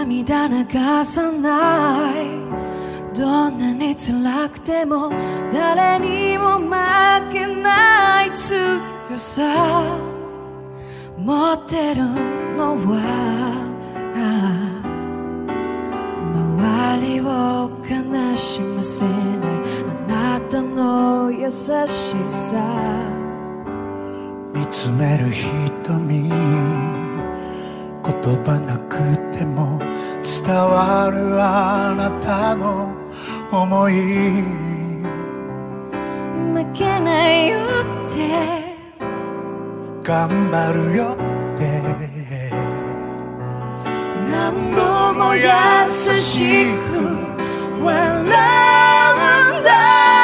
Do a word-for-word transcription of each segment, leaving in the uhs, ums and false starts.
涙流さない。どんなに辛くても誰にも負けない強さ持ってるのは周りを悲しませないあなたの優しさ。 見つめる瞳、言葉なくても伝わるあなたの思い。 負けないよって頑張るよって何度も優しく笑うんだ。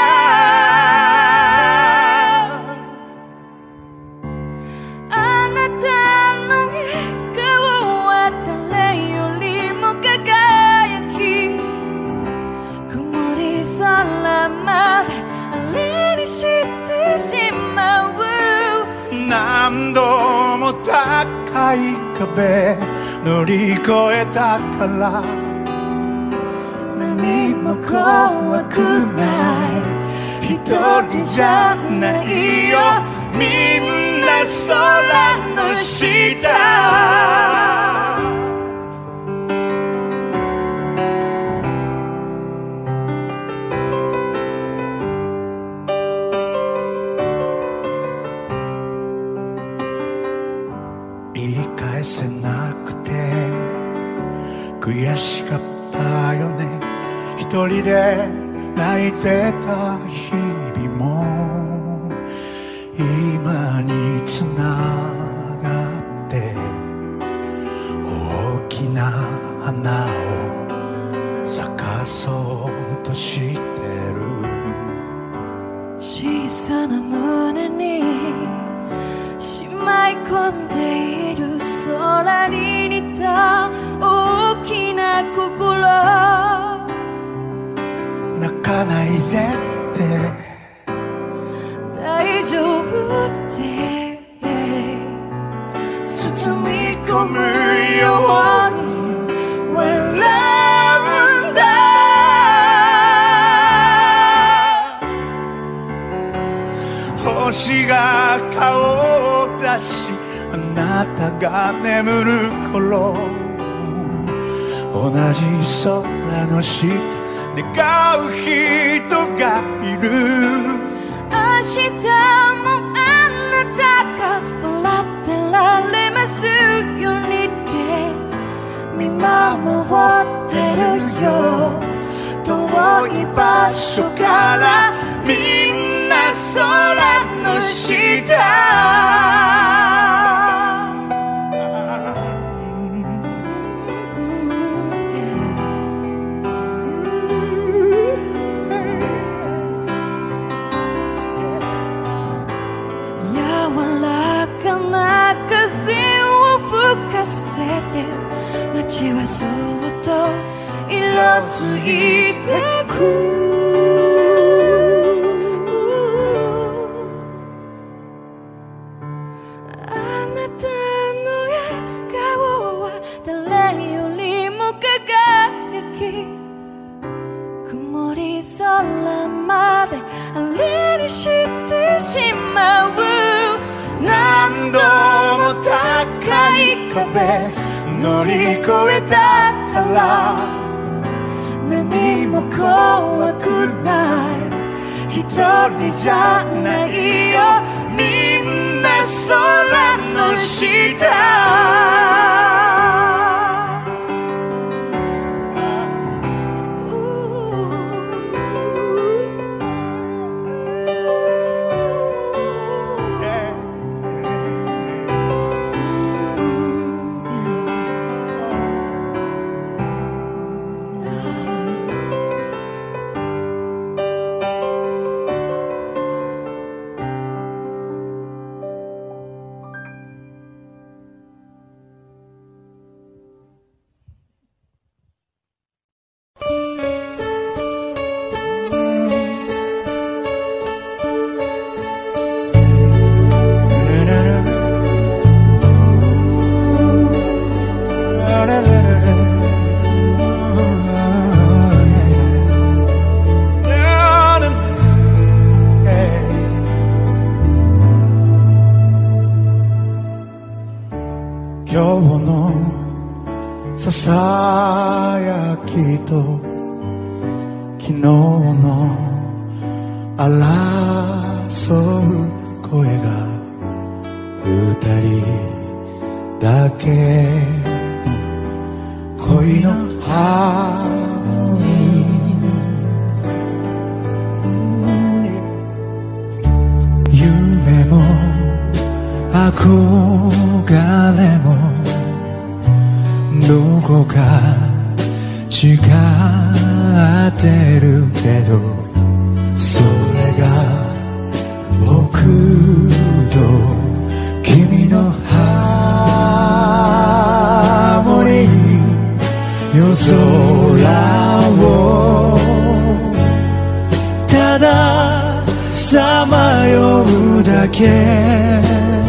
あなたの笑顔は誰よりも輝き、曇り空まであれにしてしまう。 何度も高い壁乗り越えたから何も怖くない。一人じゃないよみんな空の下。言い返せなくて悔しかったよね。一人で泣いてた日々も今につながって大きな花を咲かそうとしてる。 小さな胸にしまい込んでいる空に似た大きな心。 泣かないでって大丈夫って包み込むように笑うんだ。 星が顔を出しあなたが眠る頃同じ空の下願う人がいる。 明日もあなたが笑ってられますようにって見守ってるよ。遠い場所からみんな空の下。街はそっと色づいてく。あなたの笑顔は誰よりも輝き、曇り空まであれにしてしまう。 何度も高い壁乗り越えたから何も怖くない。一人じゃないよみんな空の下。 今日のささやきと昨日の争う声が二人だけの恋のハーモニー、夢も憧れもどこか違ってるけど、それが僕と君のハーモニー、夜空をたださまようだけ、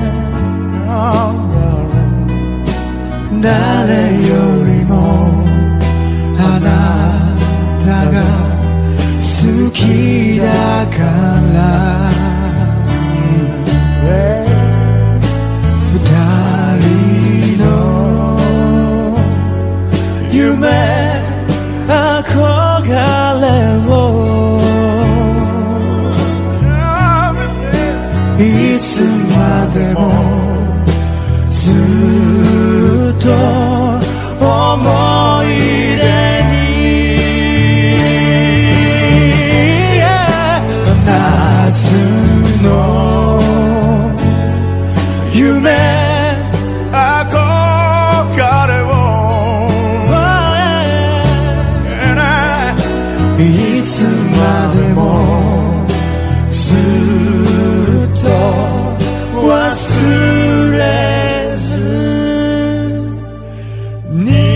誰よりもあなたが好きだから、二人の夢憧れをいつまでもずっと思い出に、夏の夢憧れをいつまでもずっと忘れずに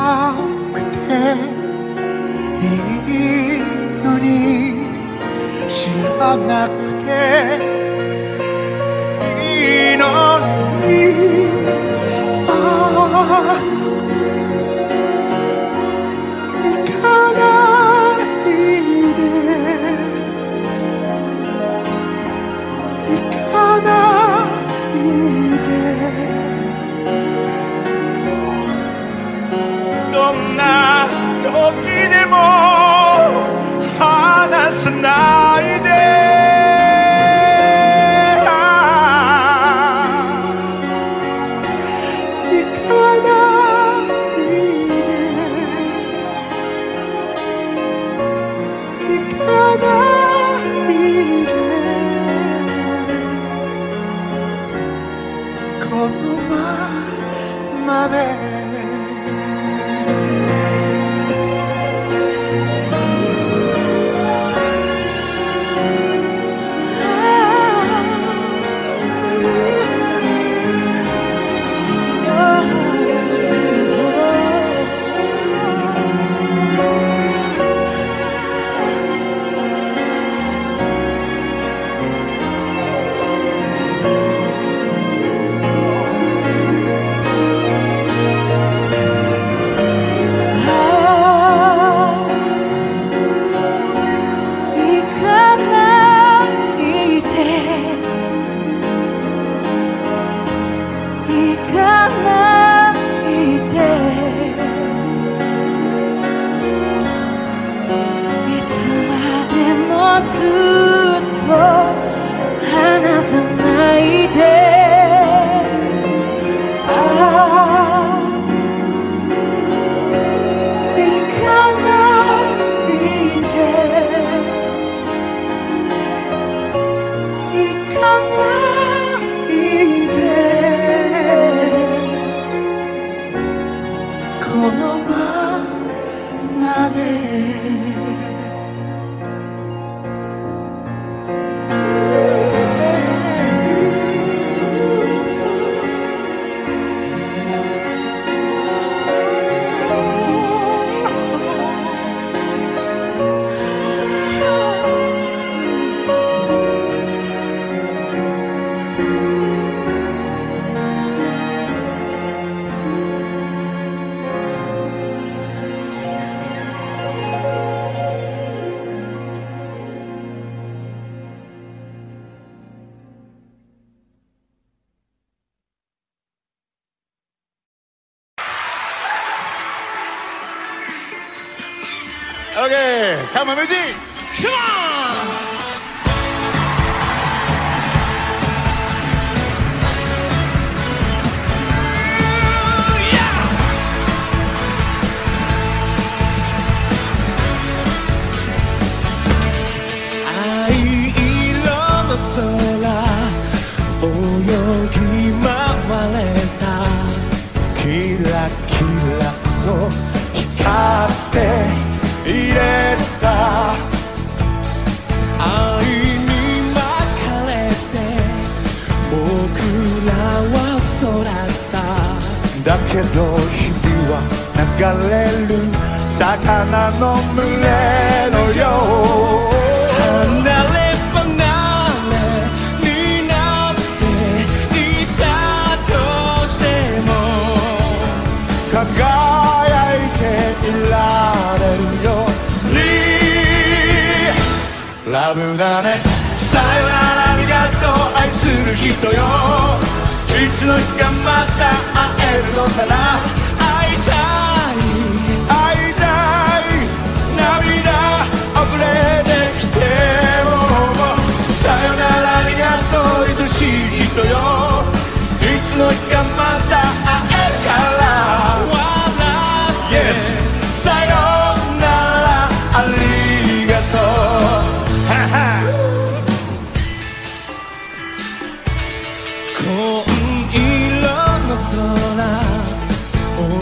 くていいのに知らなくていいのにああ行かないで行かないでどんな時でも離さないで行かないで行かないでこのままでずっと離さないでああ行かないで行かないでこのままで Okay, come on, music! Come on! Yeah! 藍色の空泳ぎ回れたキラキラと光って入れた愛に巻かれて僕らは育っただけど日々は流れる魚の群れのよう離れ離れになっていたとしても輝いていられるよラブだねさよならありがとう愛する人よいつの日かまた会えるのなら会いたい会いたい涙溢れてきてもさよならありがとう愛しい人よいつの日かまた会えるからYes さよならありがとう紺色の空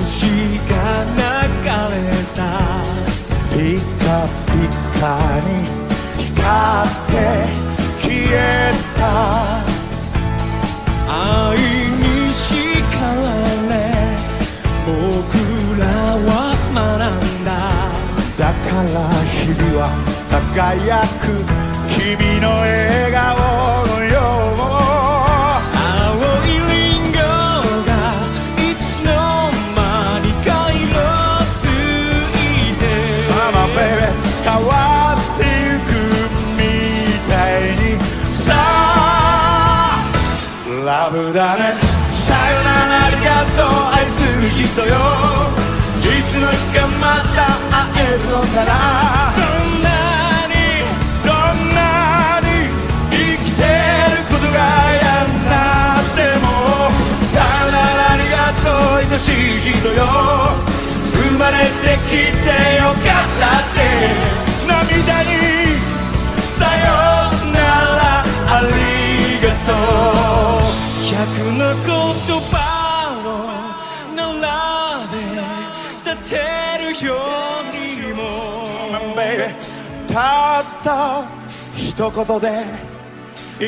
日は輝く君の笑顔のよう青いリンゴがいつの間にか色づいて Mama baby 変わってゆくみたいにさあラブだねさよならありがとう愛する人よいつの日かまた会えるのならどんなにどんなに生きてることが嫌になってもさよならありがとう愛しい人よ生まれてきてよかったって涙にさよならありがとう百の言葉を並べ立てるようにも Baby たった一言でいい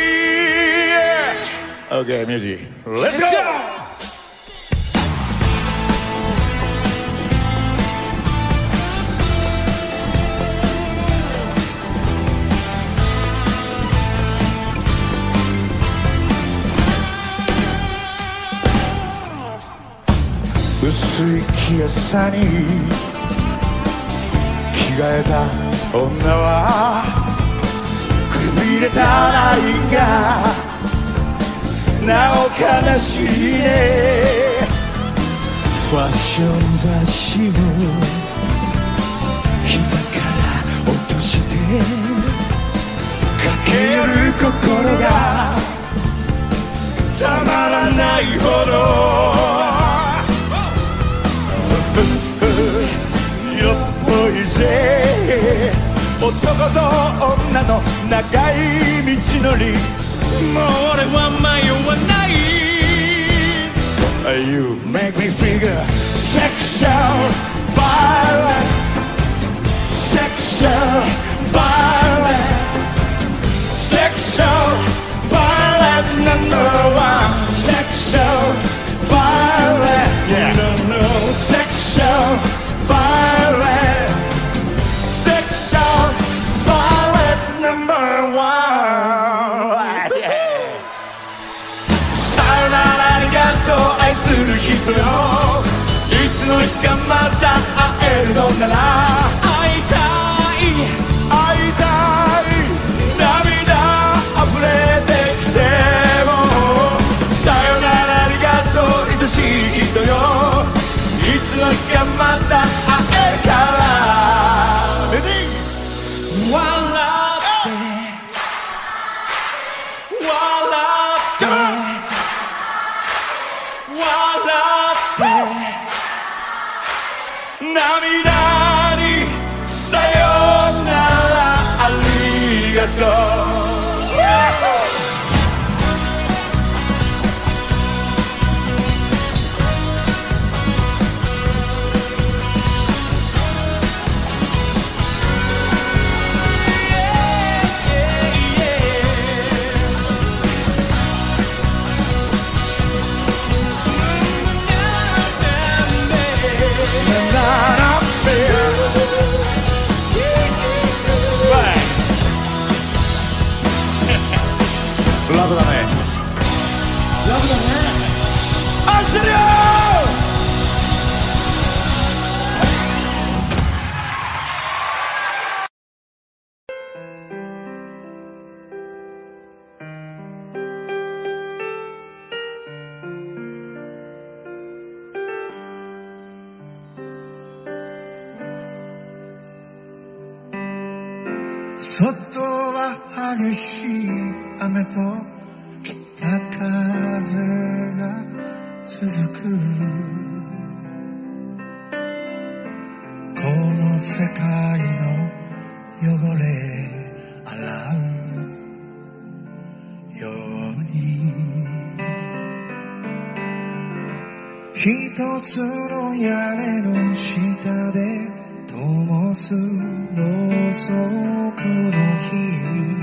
OK ミュージック Let's go! 薄い気朝に着替えた女はくびれた愛がなお悲しいねファッション雑誌を膝から落として駆け寄る心がたまらないほど色っぽいぜ男と女の長い道のりもう俺は迷わない You make me feel sexual violent sexual violent sexual violent number one sexual violent yeah no no sexual violent sexual violent number one yeah さよならありがとう愛する人よいつの日かまた会えるのなら会いたい会いたい涙溢れてきてもさよならありがとう愛しい人よいつの日かまた会えるからレディー笑って笑って笑って涙にさよならありがとうラブだねラブだね愛してるよ外は激しい雨と北風が続くこの世界の汚れ洗うように一つの屋根の下で灯すろうそくの火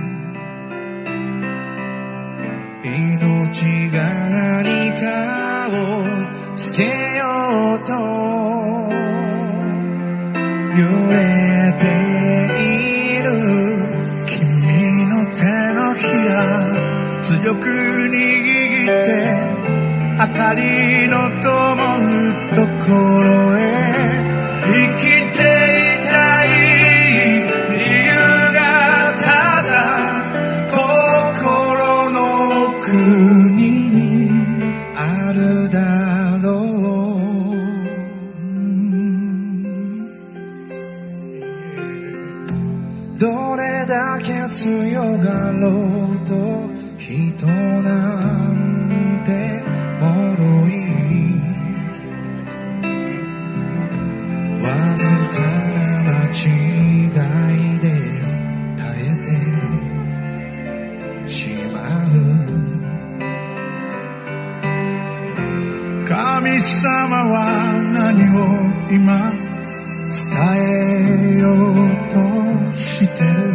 命が何かをつけようと揺れて強く握って明かりの灯るところへ生きていたい理由がただ心の奥にあるだろう。どれだけ強がろうと人なんて脆いわずかな間違いで耐えてしまう。神様は何を今伝えようとしてる。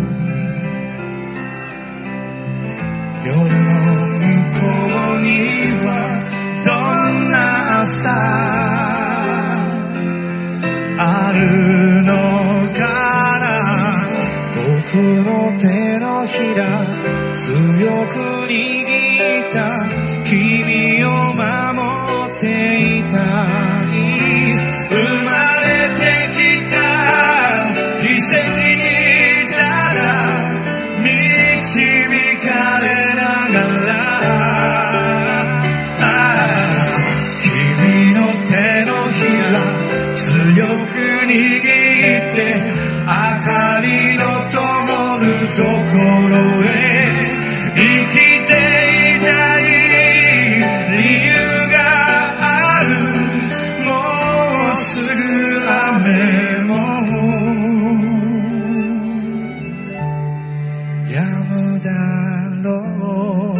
夜の向こうにはどんな朝あるのかな。僕の手のひら強く握った君を守っていたい。生まれてきた奇跡にただ導かれながら君の手のひら強く握って明かりの灯るところへ生きていたい理由がある。もうすぐ雨も止むだろう。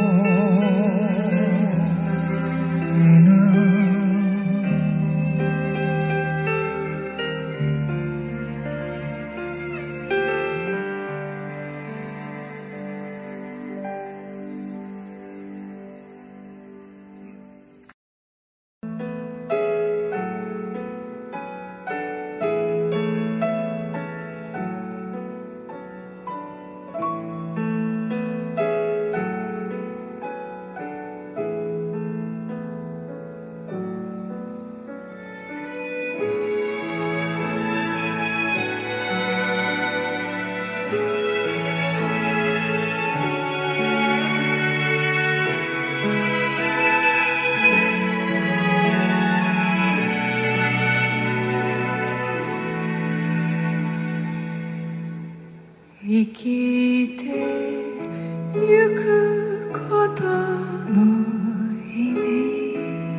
生きてゆくことの意味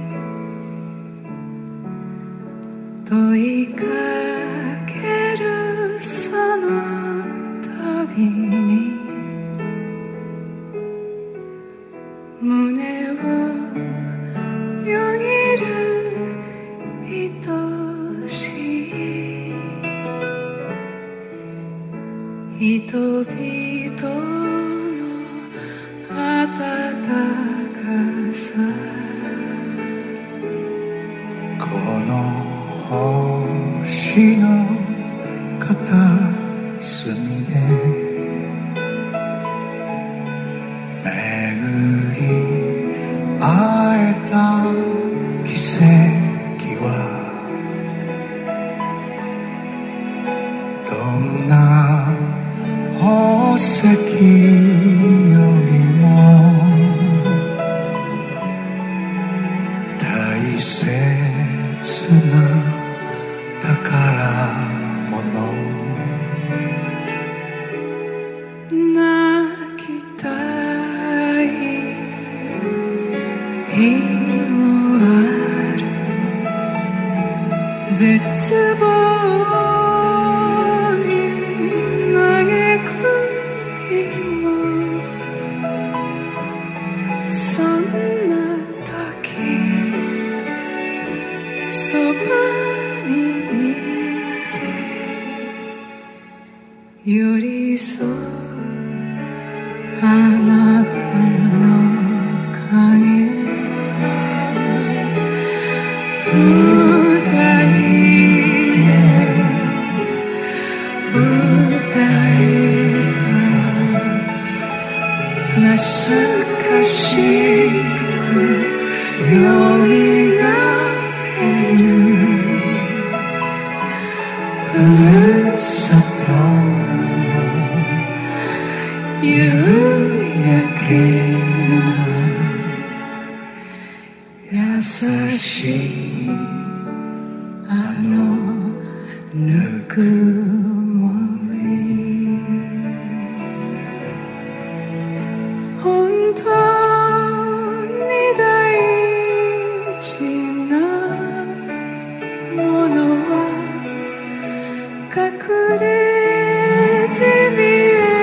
問いかけるその度に胸をよぎる愛しい人々の温かさ。 この星の片隅で巡り会えた奇跡はどんな宝石よりも大切な宝物。 泣きたい日もある。絶望に嘆く日も。そんな時そばにいて寄り添うあなたの影。歌い歌え話すふるさと夕焼け優しいあのぬくもり本当に大事なものは隠れて見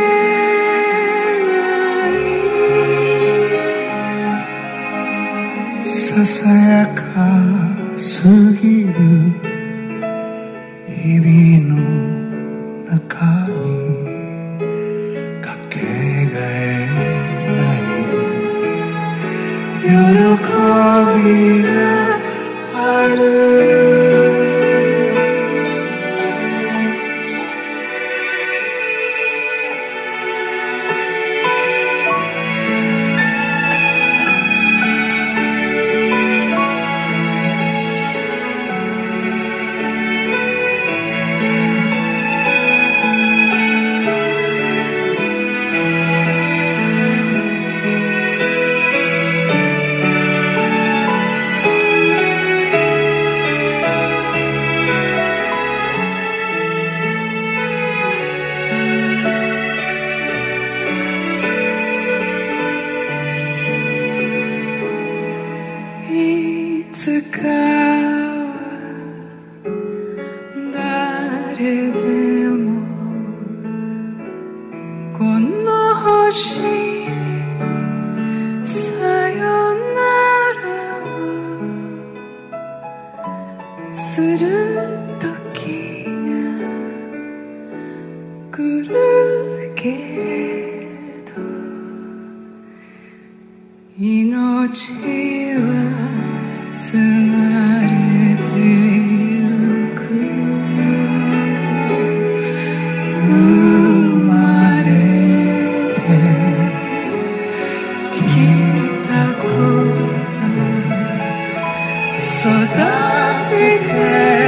えないささやかすぎる日々の中にかけがえない喜びがあるいつか誰でもこの星にさよならをする時が来るけれど命はつなれてゆく生まれてきたこと育てて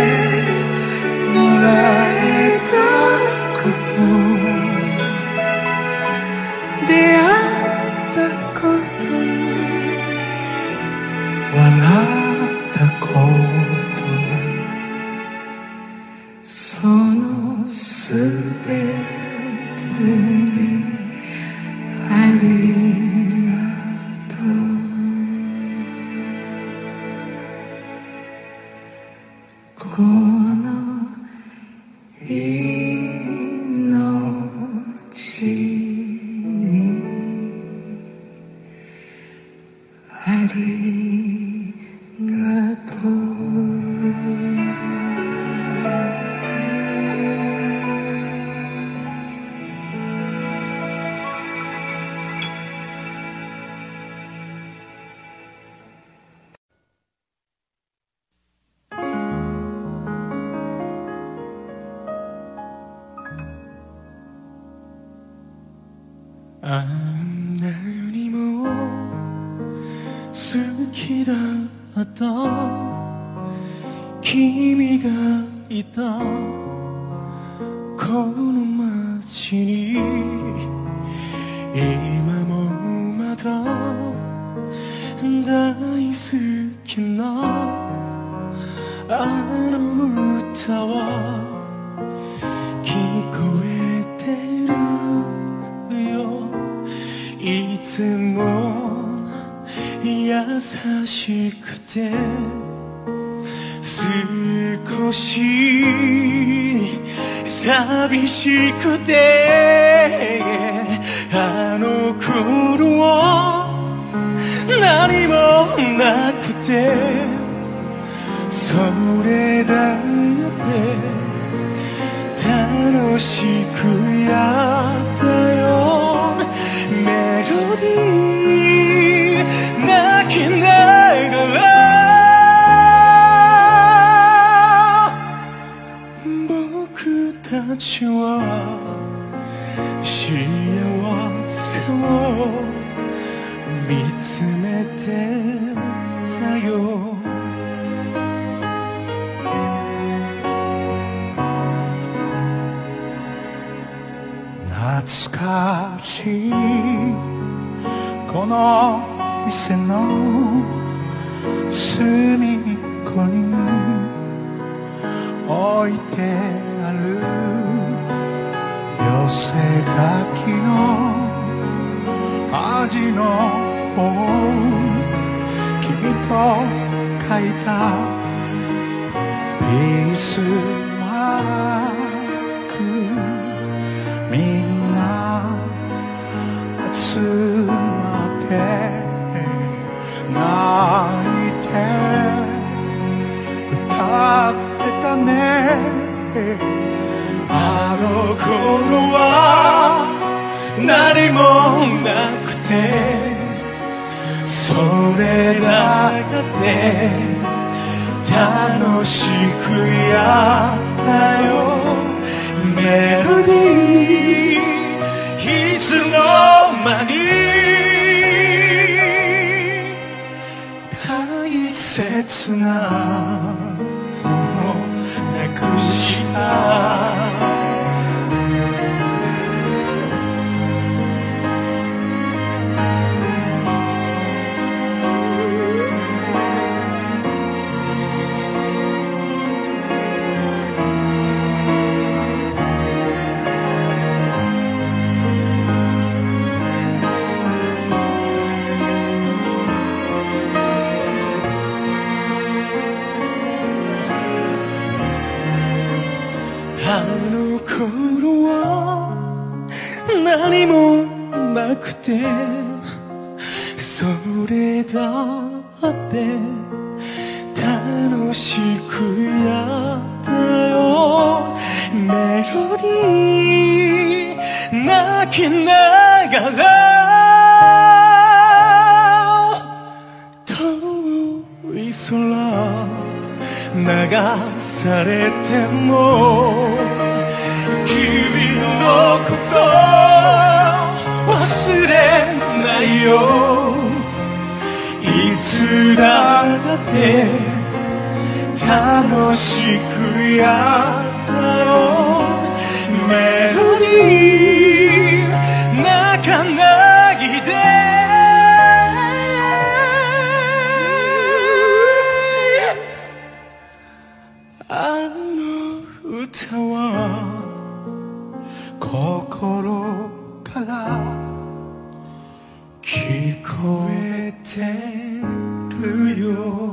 もらえたこと出会ったこと笑ったことそのすべてにありがとうこの命にありがとうあんなにも好きだった君がいたこの街に今もまだ大好きなあの歌は聞こえてるよいつも優しくて少し寂しくてあの頃は何もなくてそれだって楽しくやったよメロディー泣きながら僕たちは幸せを見つめてたよ懐かしいこの店の隅っこに置いてある寄せ書きの味の本君と書いたピースマークみんな集まって泣いて歌ってたねあの頃は何もなくてそれだけ楽しくやったよメロディーいつの間に大切なものなくしたあの頃は何もなくてそれだって楽しくやったよメロディー泣きながら遠い空流されても君のこと忘れないよいつだって楽しくやったよメロディー泣かないであの歌は心から聞こえてるよ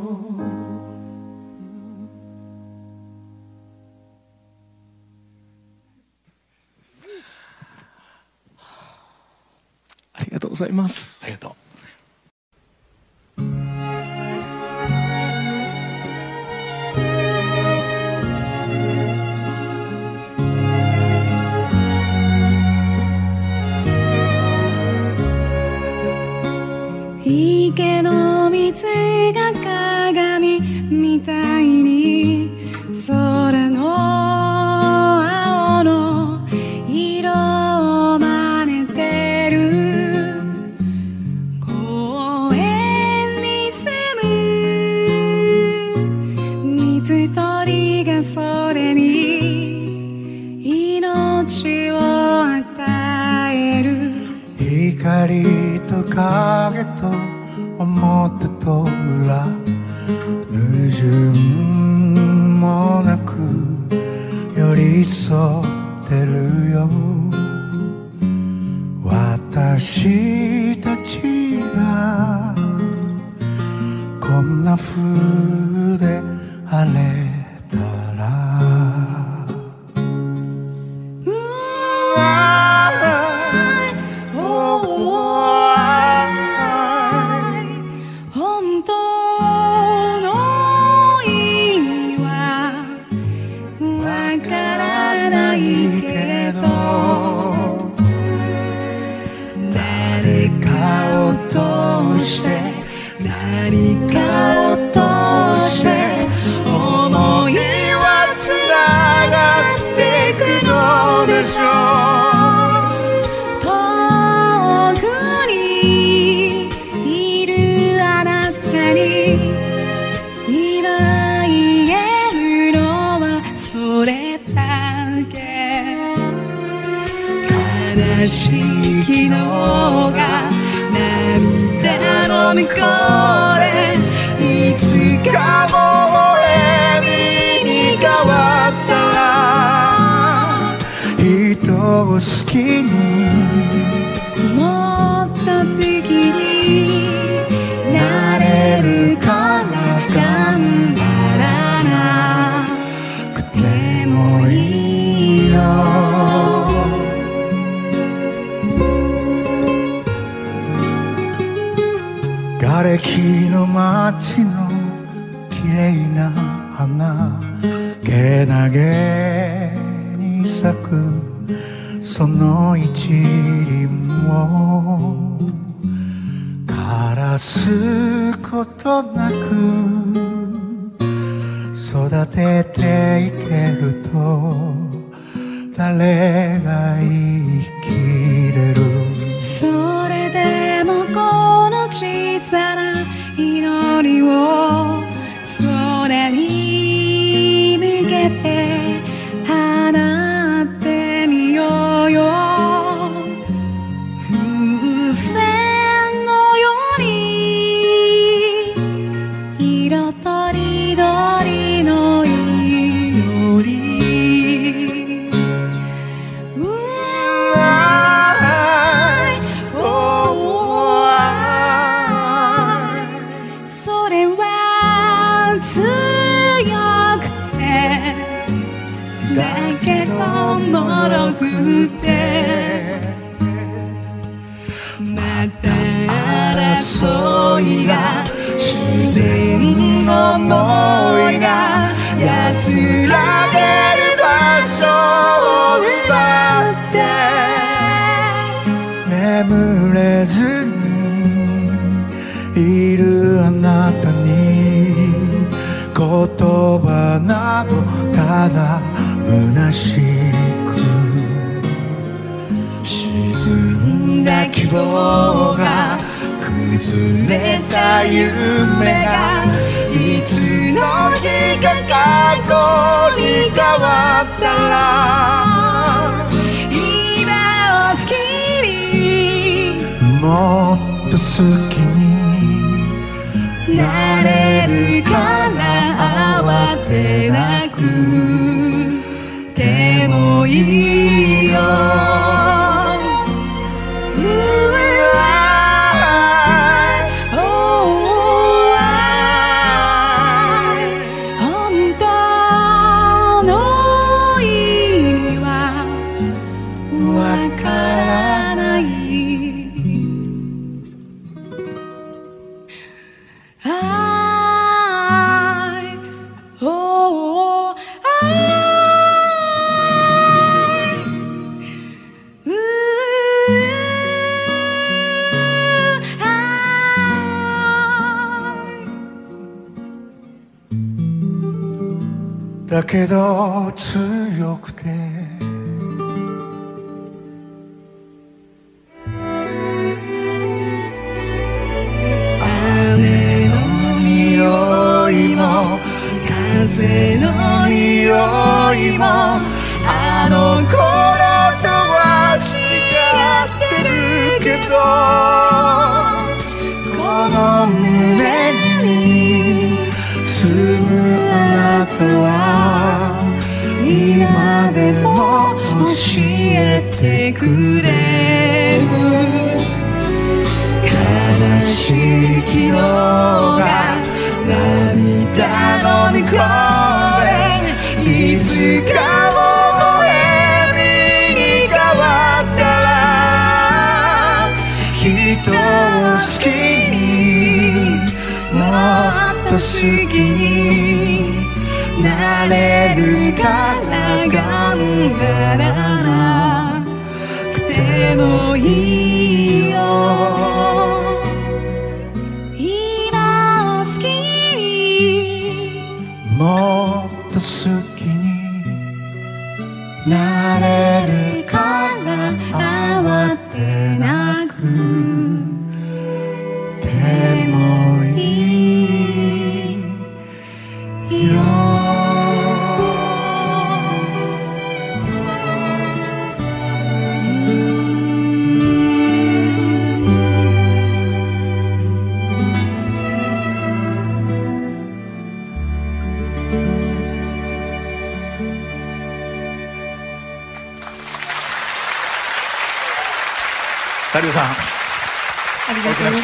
ありがとうございますありがとう池の水が鏡みたいに空の青の色を真似てる公園に住む水鳥がそれに命を与える光と影と表と裏矛盾もなく寄り添ってるよ私たちがこんな風で晴れたら何かを通して思しい昨日が涙の向こうでいつかも俺に変わったら人を好きにもっと好きになれるから頑張らなくてもいいよ瓦礫の街の綺麗な花けなげに咲くその一輪を枯らすことなく育てていけると誰が生きれるそれでもこの小さな祈りを空に向けて放ってみようよ風船のように色とりどりの祈りそれは強くてだけどもろくてまた争いが自然の想いが安らげる場所を奪って眠れずにいるあなたに言葉などただ虚しく沈んだ希望が崩れた夢がいつの日か過去に変わったら今を好きにもっと好きになれるから慌てなくてもいいよ本当の意味はわからないI, oh, I, ooh, I だけど強くて雨の匂いも風の匂いもあの頃とは違ってるけどこの胸に住むあなたは今でも教えてくれる悲しい昨日が涙の向こうでいつかも笑みに変わったら人を好きにもっと好きになれるから頑張らなくてもいいよ今を好きにもっと好きになれるから慌てなくてもいいようんサリューさん、 ありがとうございます。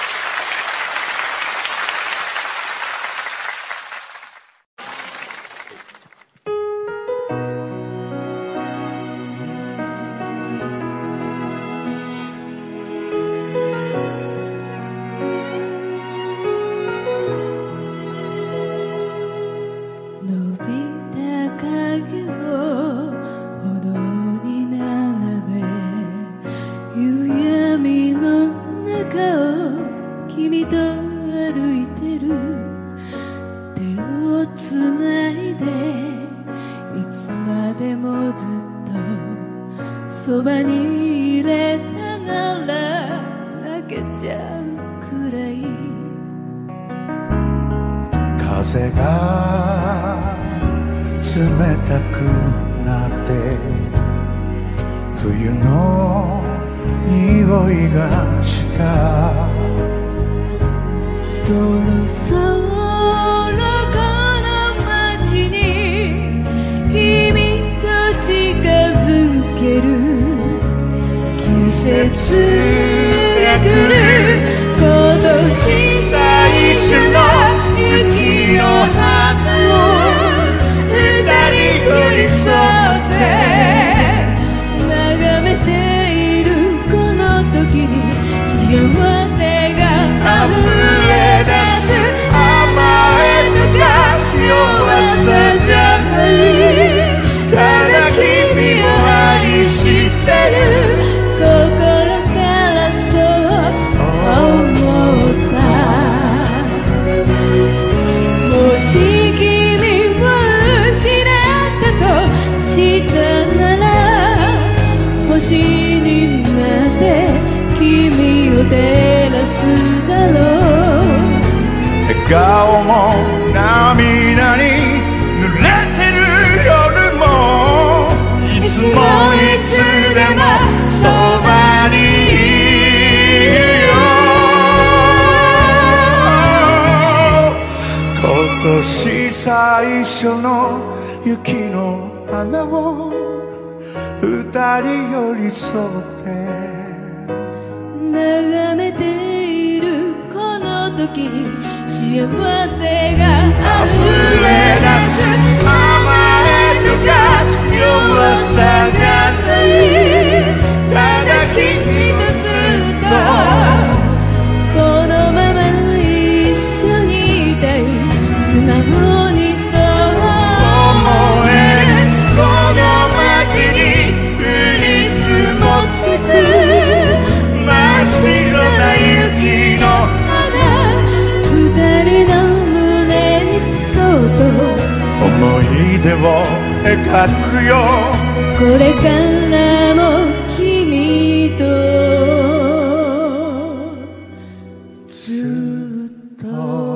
そばにいれたなら泣けちゃうくらい風が冷たくなって冬の匂いがしたそろそろこの街に君と近づける季節が来る今年最初の雪の花を二人寄り添って眺めているこの時に幸せが溢れ出す甘えとか弱さじゃないただ君を愛してる心からそう思ったもし君を失ったとしたなら星になって君を照らすだろう笑顔も涙に濡れてる夜もいつもいつでもそばにいるよ今年最初の雪の花を二人寄り添って眺めているこの時に幸せが溢れ出す甘えとか弱さがないただ君とずっとこのまま一緒にいたい素直にそう思えるこの街に降り積もってく真っ白な雪の花二人の胸にそっと思い出を描くよこれからも君とずっと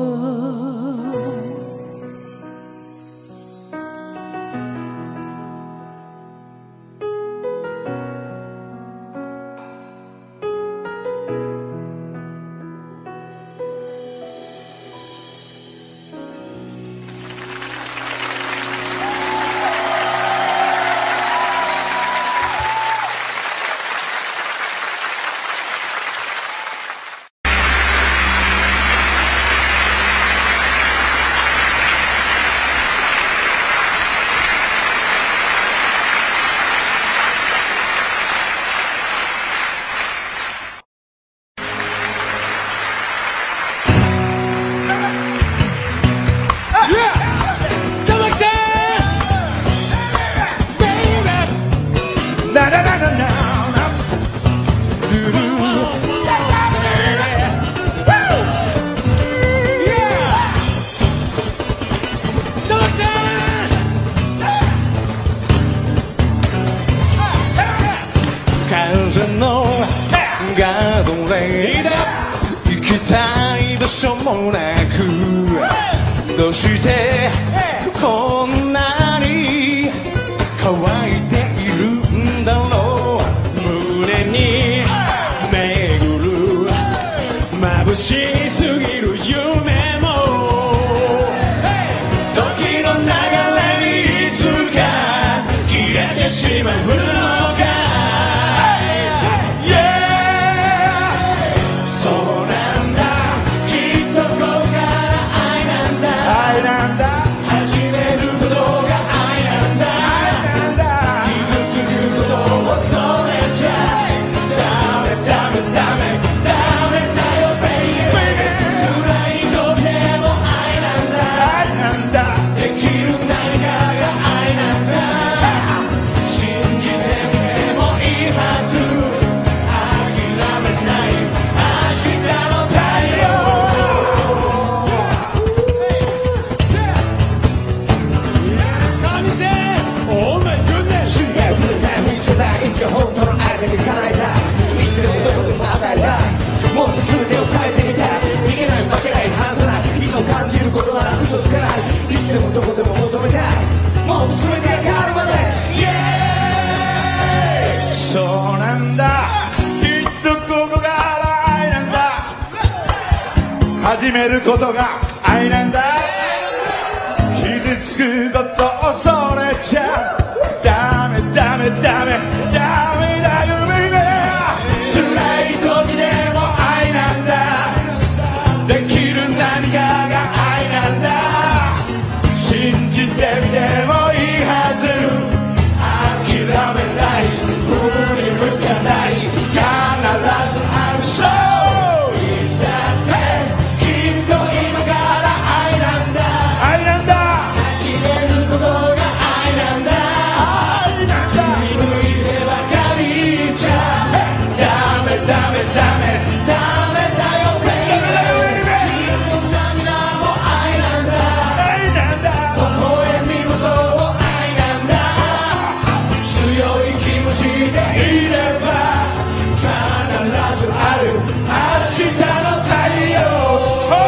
風のガードレール行きたい場所もなくどうしてこんなに乾いているんだろう胸に巡る眩しすぎる夢も時の流れにいつか消えてしまうのかYeah! 始めることが愛なんだ。傷つくこと恐れちゃダメダメダメダメだよベイベー。辛い時でも愛なんだ。できる何かが愛なんだ。信じてみてもいいはず。諦めない振り向かない必ずあるそう。いつだってきっと今から愛なんだ。愛なんだ。始めることが愛なんだ。愛なんだ。振り向いてばかりじゃダメダメダメダメだよベイベー。君の涙も愛なんだ。愛なんだ。微笑みもそう愛なんだ。強い気持ちでいれば必ずある明日の太陽。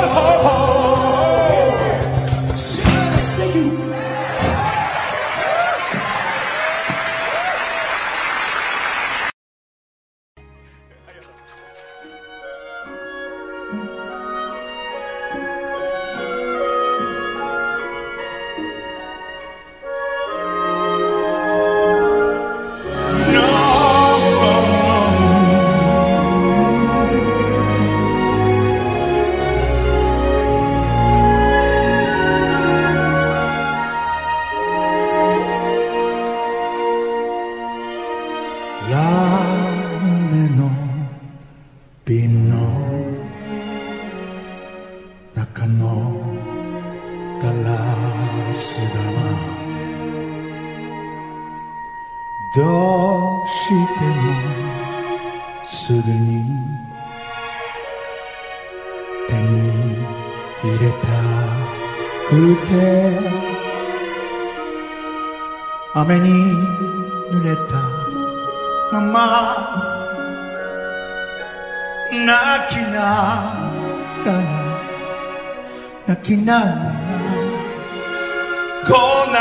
ラムネの瓶の中のガラス玉、どうしてもすぐに手に入れたくて、雨に濡れたまま泣きながら泣きながら粉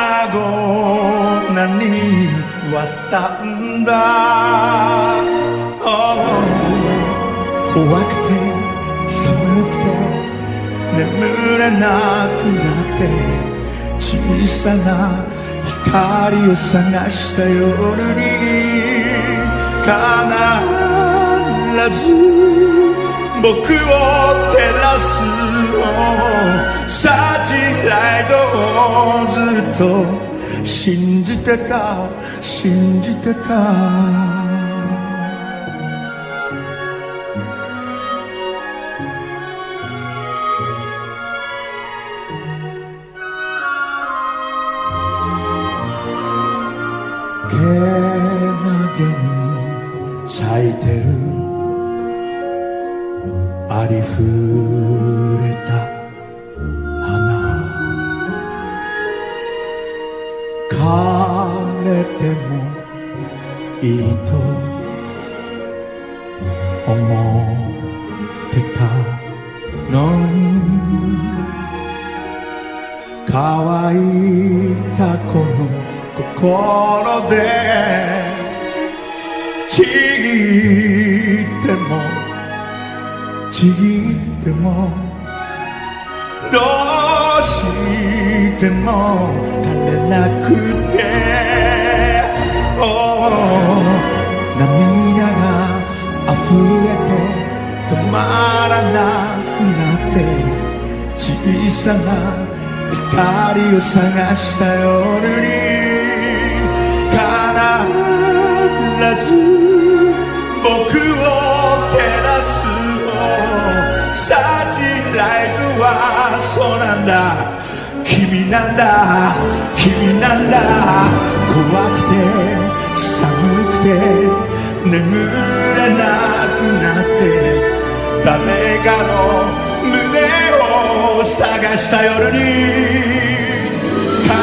々に割ったんだ、oh、怖くて寒くて眠れなくなって小さな光を探した夜に必ず僕を照らすサーチライトをずっと信じてた信じてた。けなげに咲いてるありふれた花、枯れてもいいと思ってたのに、乾いたこの心でちぎってもちぎってもどうしても枯れなくて、oh、涙が溢れて止まらなくなって小さな光を探した夜に必ず僕を照らすサーチライトはそうなんだ、君なんだ君なんだ。怖くて寒くて眠れなくなって誰かの胸を探した夜に必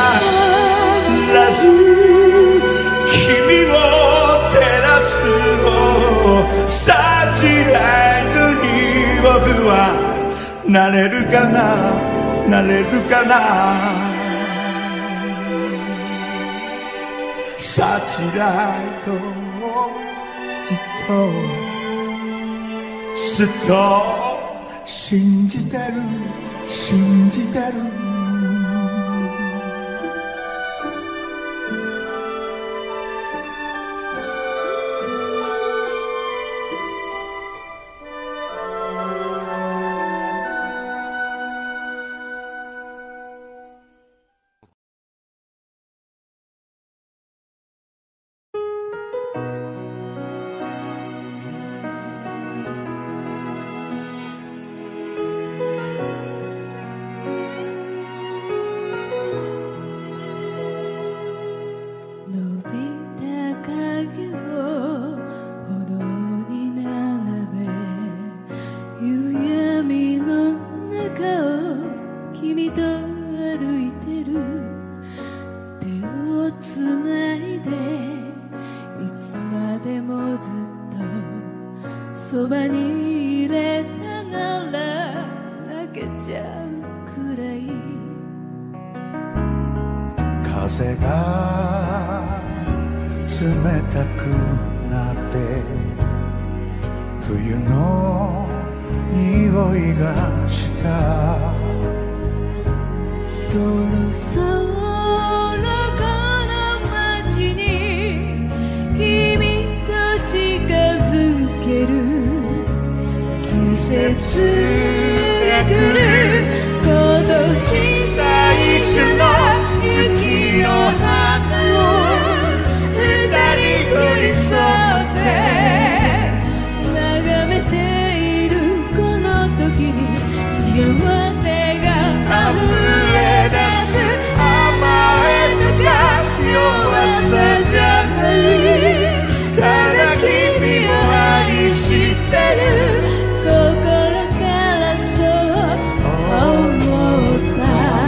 ず君を照らすサーチライトに僕はなれるかななれるかな。サーチライトをじっとすっと信じてる信じてるそばにいれたなら泣けちゃうくらい風が冷たくなって冬の匂いがしたそろそろこの街に君と近づける季節が来る今年最初の雪の花を二人寄り添って眺めているこの時に幸せが溢れ出す甘えとか弱さじゃないただ君を愛してる心からそう思った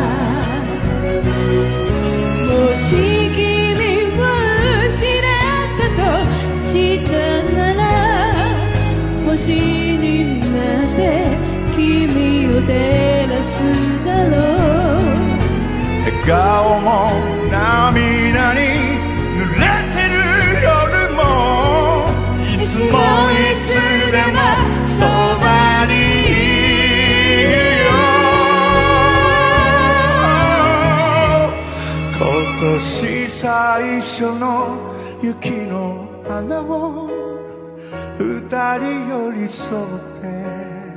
もし君を失ったとしたなら星になって君を照らすだろう笑顔も涙に濡れてる夜もいつもいつでもそばにいるよ今年最初の雪の花を二人寄り添って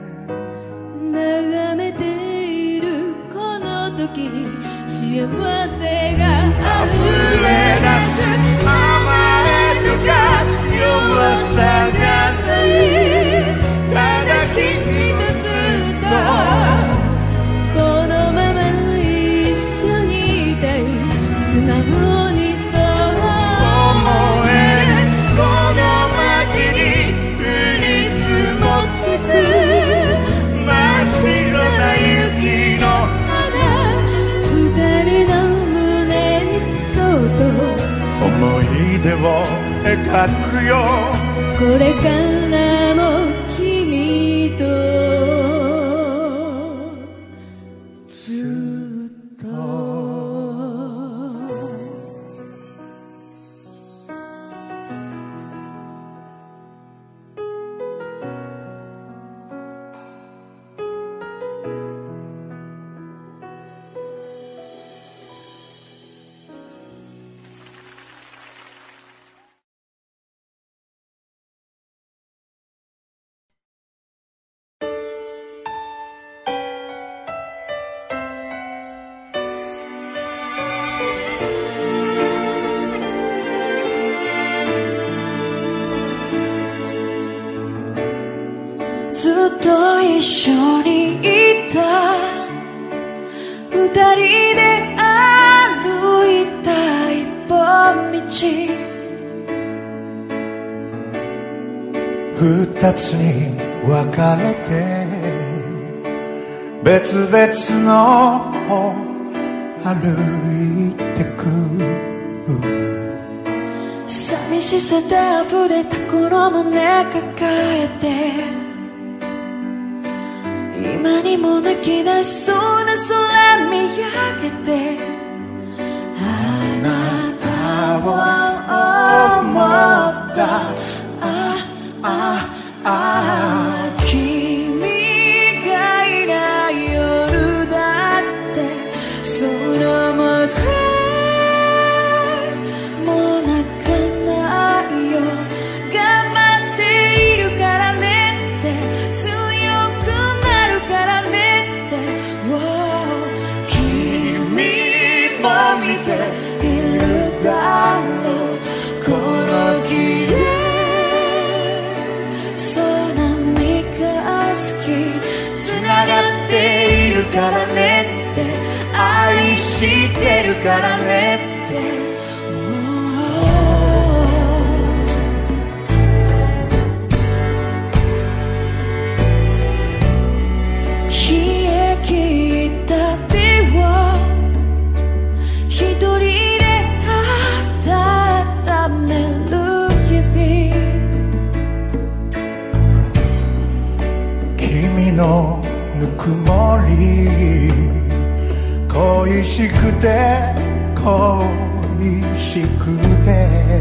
眺めているこの時に幸せが溢れ出す甘えとか弱さじゃないただ君とずっとこのまま一緒にいたい素直にそう思えるこの街に降り積もってく真っ白な雪の花二人の胸にそっと思い出を描くよこれからも君とずっとずっと一緒にいた二人で歩いた一本道二つに分かれて別々の方歩いてく寂しさで溢れたこの胸抱えて今にも泣き出しそうな空見上げてあなたを思ったあああ君が恋しくて恋しくて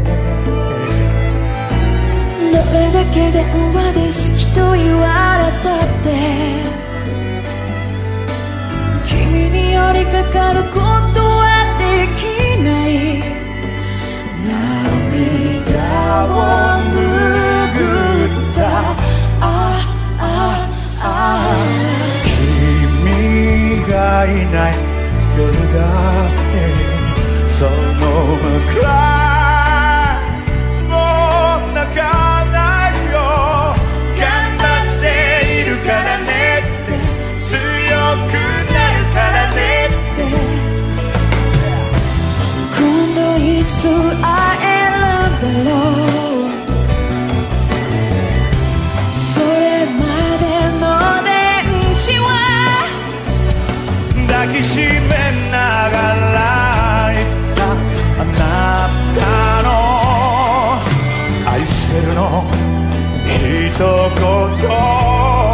どれだけ電話で好きと言われたって君に寄りかかることはできない涙を拭ったあああ君がいない夜だってそのままもう泣かないよ頑張っているからねって強くなるからねって今度いつ会えるんだろうそれまでの電池は抱きしめながら言ったあなたの愛してるの一言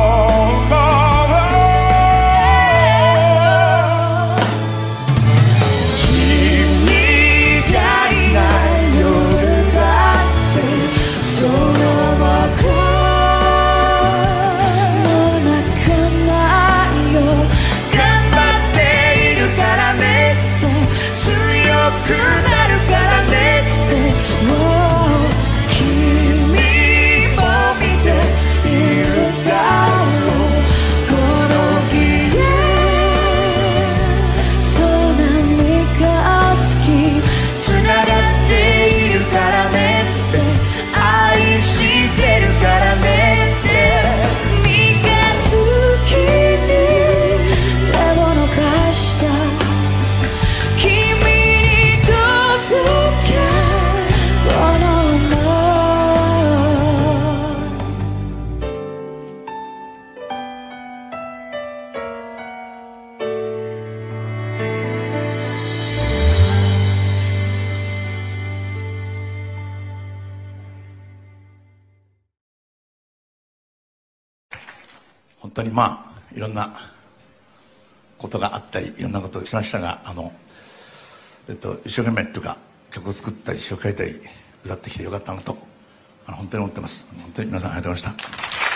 本当にまあいろんなことがあったりいろんなことをしましたがあの、えっと、一生懸命というか曲を作ったり詩を書いたり歌ってきてよかったなとあの本当に思ってます。本当に皆さんありがとうございました。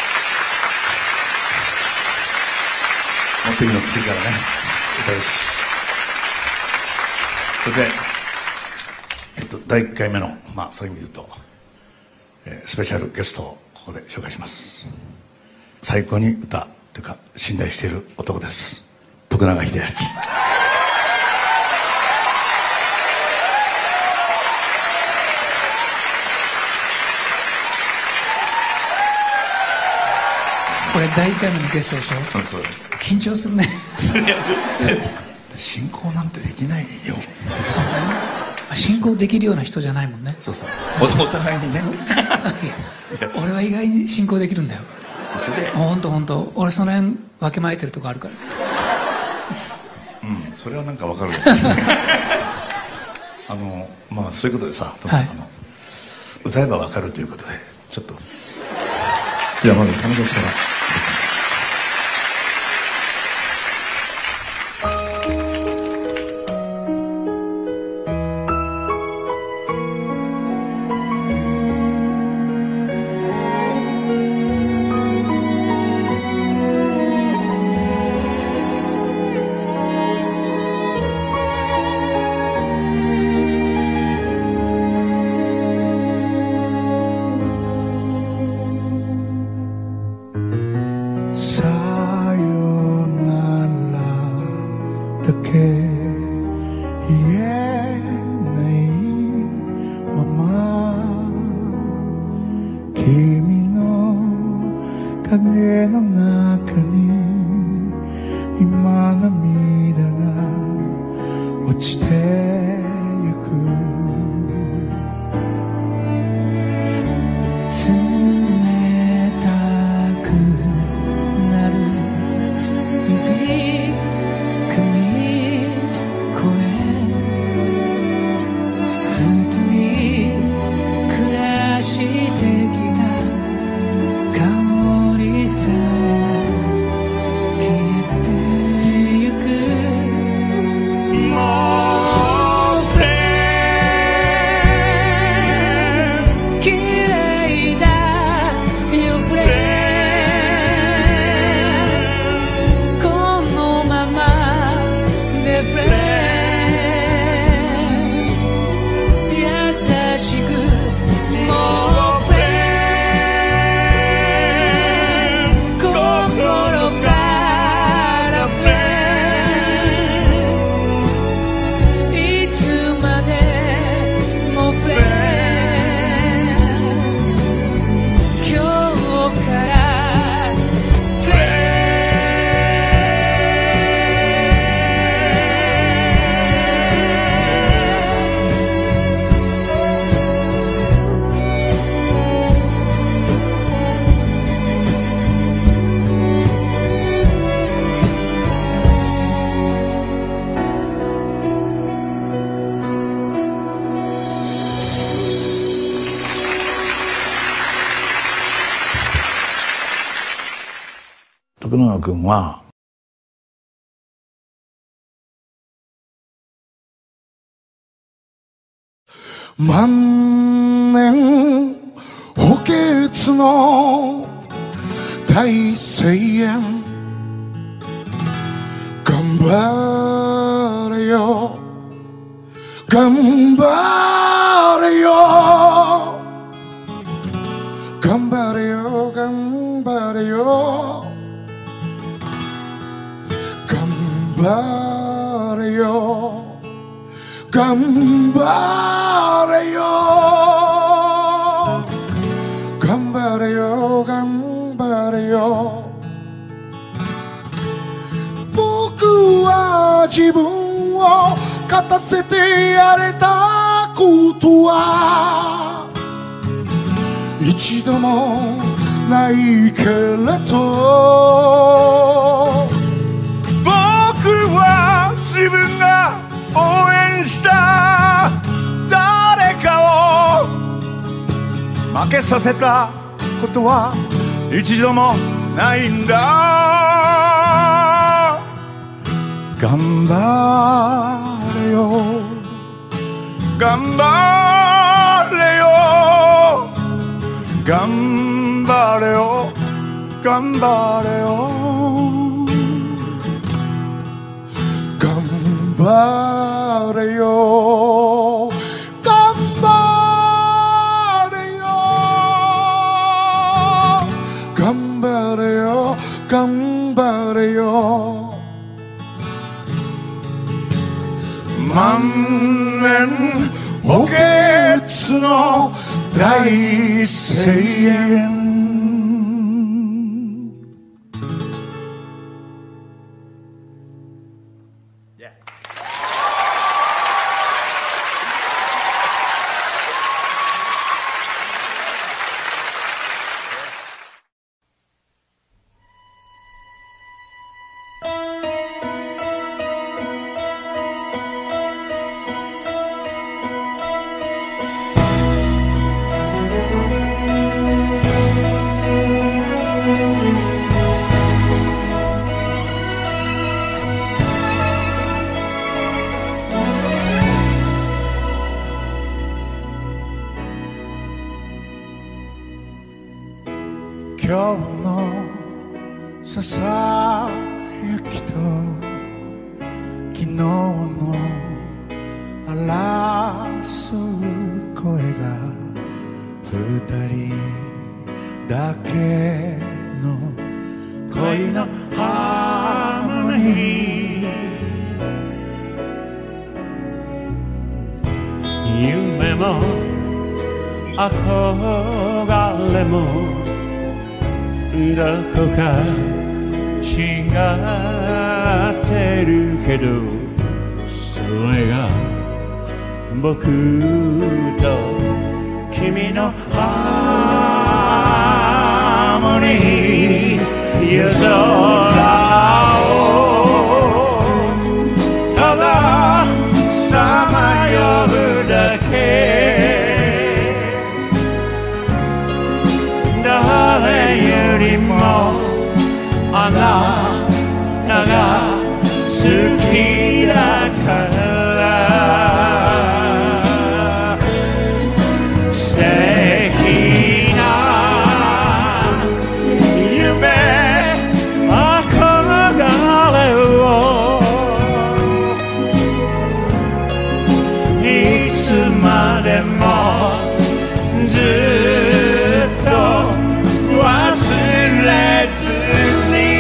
もう次の次からね歌うしそれで、えっと、だいいっかいめの、まあ、そういう意味で言うと、えー、スペシャルゲストをここで紹介します。最高に歌というか信頼している男です。徳永英明。 これだいいっかいめのゲストでしょ。 そうそう緊張するね。 進行なんてできないよ。 そうね。進行できるような人じゃないもんね。 そうそう。お, お互いにね。 俺は意外に進行できるんだよ。ほんとほんと俺その辺わきまえてるとこあるからうんそれはなんかわかるあのまあそういうことでさ、はい、あの歌えばわかるということでちょっとじゃあまず彼女から徳永君は万年補欠の大声援頑張れよ頑張れよ頑張れよ頑張れよ頑張れよ頑張れよ頑張れよ頑張れよ僕は自分を勝たせてやれたことは一度もないけれど僕は自分が応援した誰かを負けさせたことは一度もないんだ頑張れよ頑張れよ頑張れよ頑張れよ頑張れよ頑張れよ頑張れよ頑張れよ万年補欠の大声援今日のささやきと昨日の争う声が二人だけの恋のハーモニー夢も憧れもどこか違ってるけどそれが僕と君のハーモニー夜空をたださまようだけ誰よりもあなたが好きだから素敵な夢憧れをいつまでもずっと忘れずに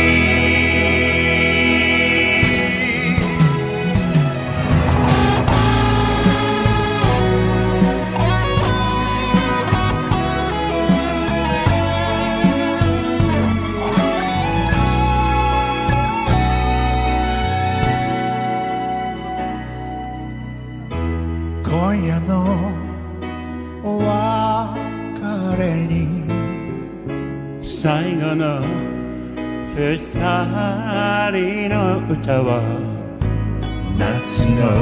今夜のお別れに最後の二人の歌は夏の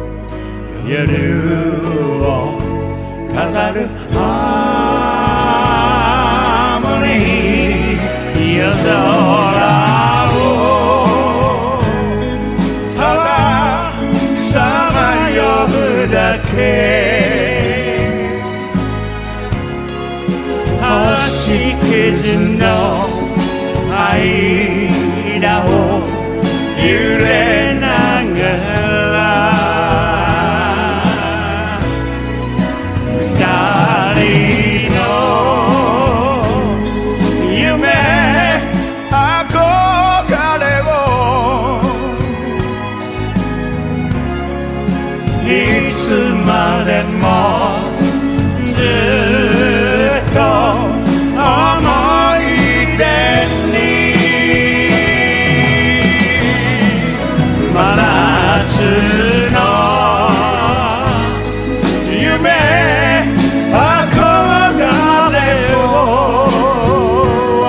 夜を飾るハーモニー夜空し傷の間を揺れながら二人の夢憧れをいつまでもずっと思い出に真夏の夢憧れを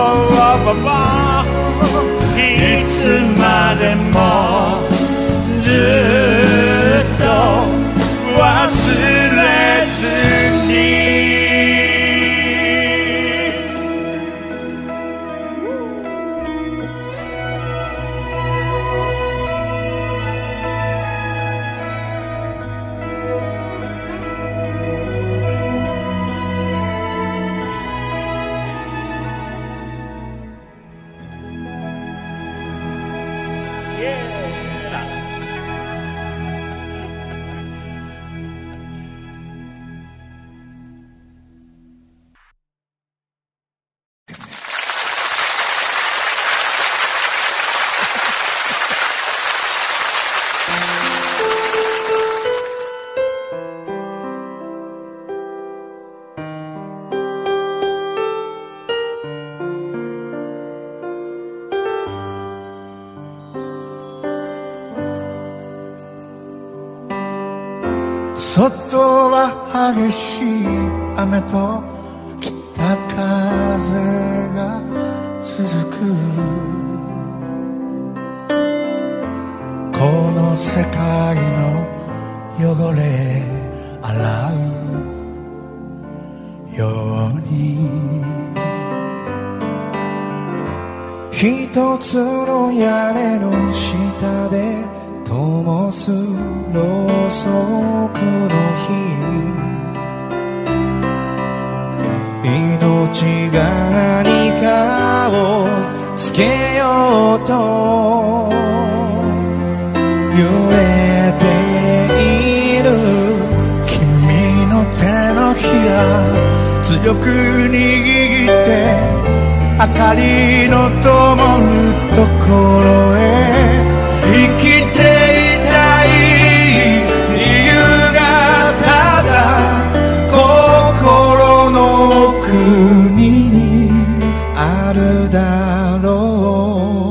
いつまでもずっと忘れずに外は激しい雨と北風が続くこの世界の汚れ洗うように一つの屋根の下で灯すろうそくの火命が何かをつけようと揺れている君の手のひら強く握って明かりの灯るところへ生きていたい理由がただ心の奥にあるだろ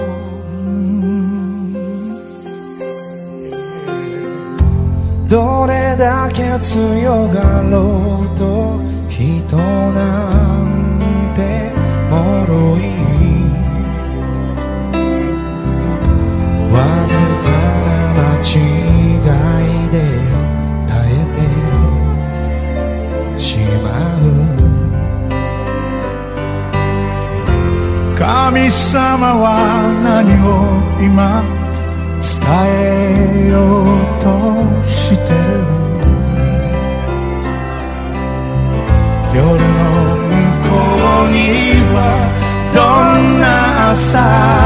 うどれだけ強がろうと人なんて脆いわずかな間違いで耐えてしまう神様は何を今伝えようとしてる夜の向こうにはどんな朝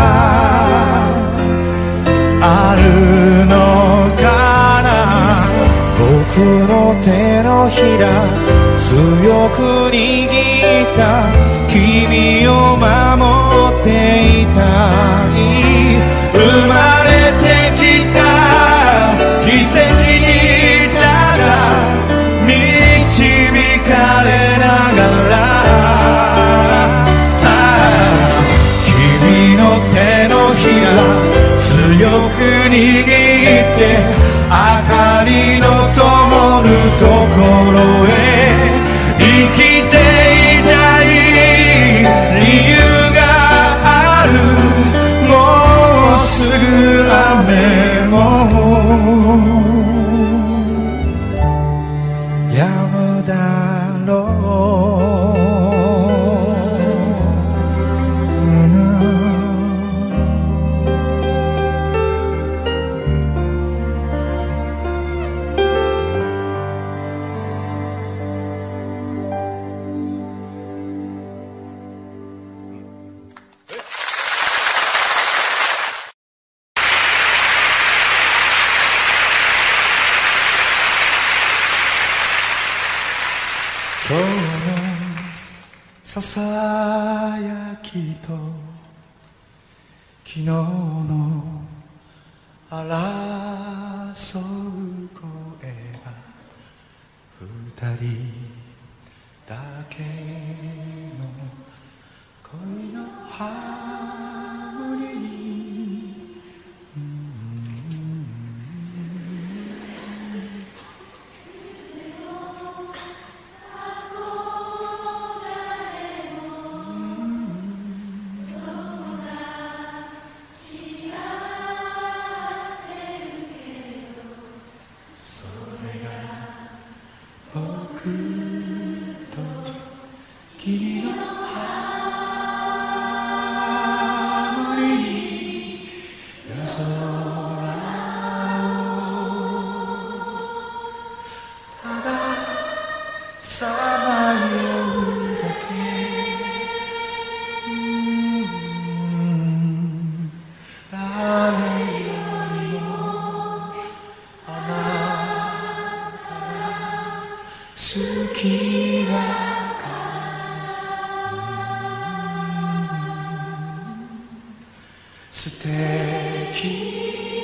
あるのかな僕の手のひら強く握った君を守っていたい生まれてきた奇跡にただ導かれながら君の手のひら強く握って明かりの灯るところへ生きていたい理由があるもうすぐ雨も止むだろう今日のささやきと昨日の争う声が二人だけの恋のハーモニー、うん、僕と君のハーモニー、夜空をたださまようだけ、うん誰よりもあなたが好きだ素敵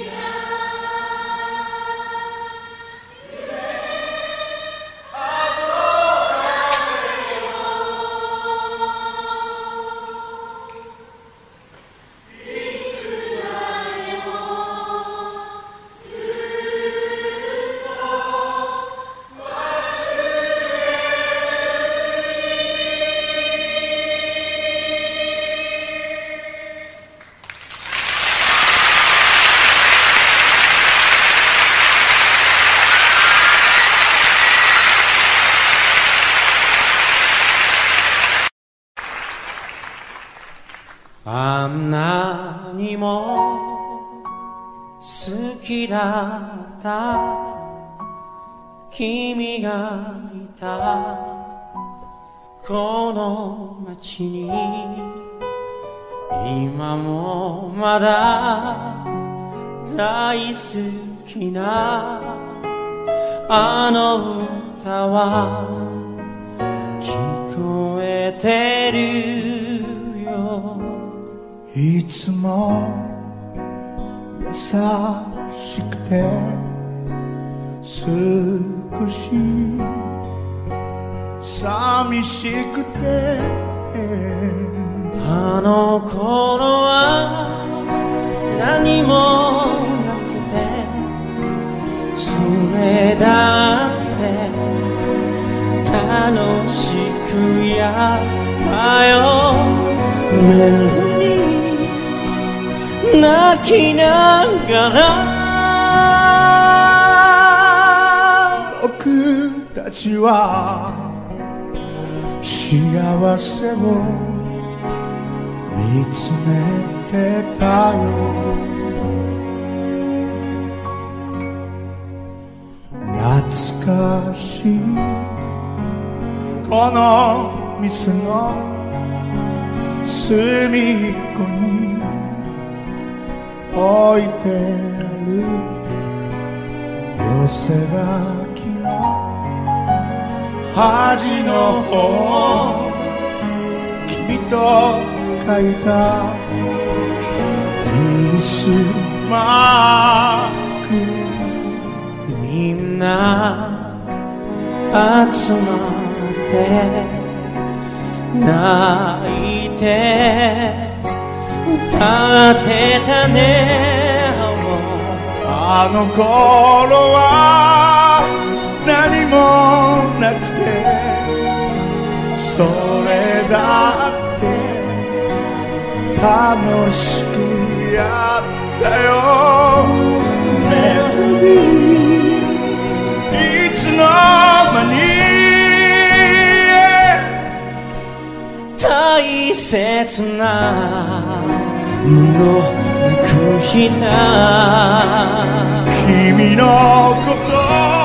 あんなにも好きだった君がいたこの街に今もまだ大好きなあの歌は聞こえてるよ。 いつも優しくて少し寂しくてあの頃は何もなくてそれだって楽しくやったよ。メロディー泣きながら僕たちは幸せを見つめてたよ。懐かしいこの店の隅っこに置いてある寄せ書きの端の方、君と書いたリスマーク。 みんな集まって泣いて歌ってたね。 あの頃は何もなくてそれだって楽しくやったよ。メロディーいつの間に大切なものなくした君のこと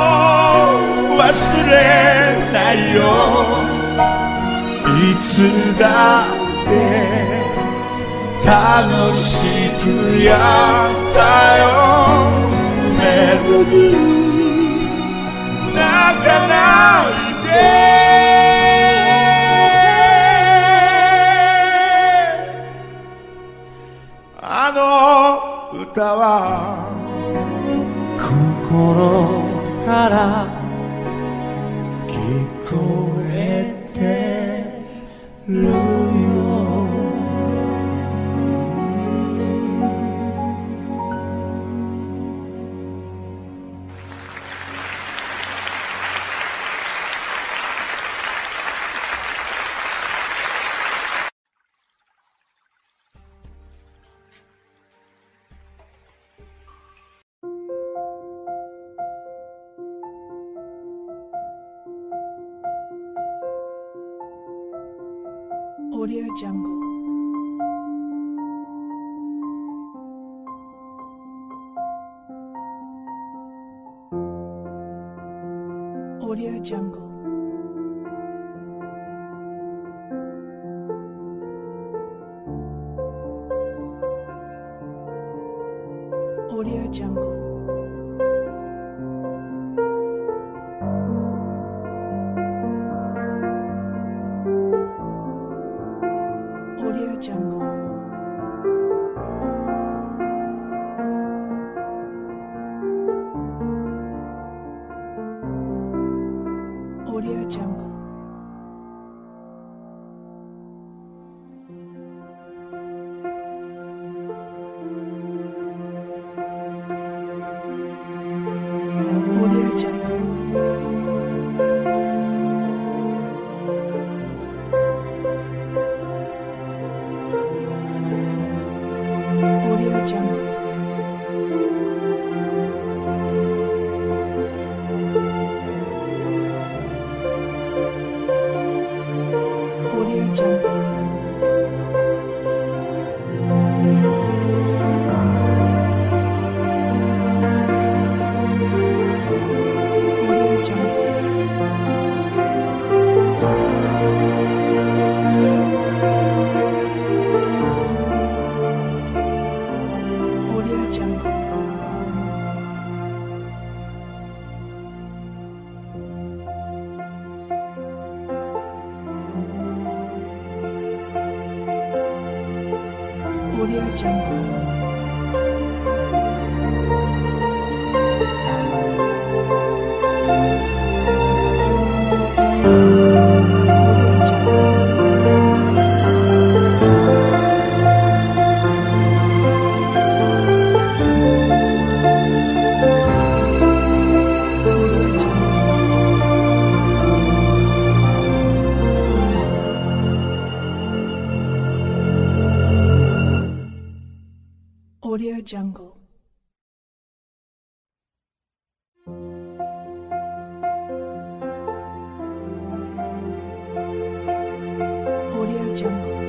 忘れないよ。いつだって楽しくやったよ。メロディー泣かないでこえてるよ Audio Jungle. Audio Jungle. Audio Jungle. Audio Jungle. Audio Jungle. Audio Jungle. Audio Jungle. Audio Jungle. Audio Jungle. Audio Jungle. Audio Jungle. Audio Jungle. Audio Jungle.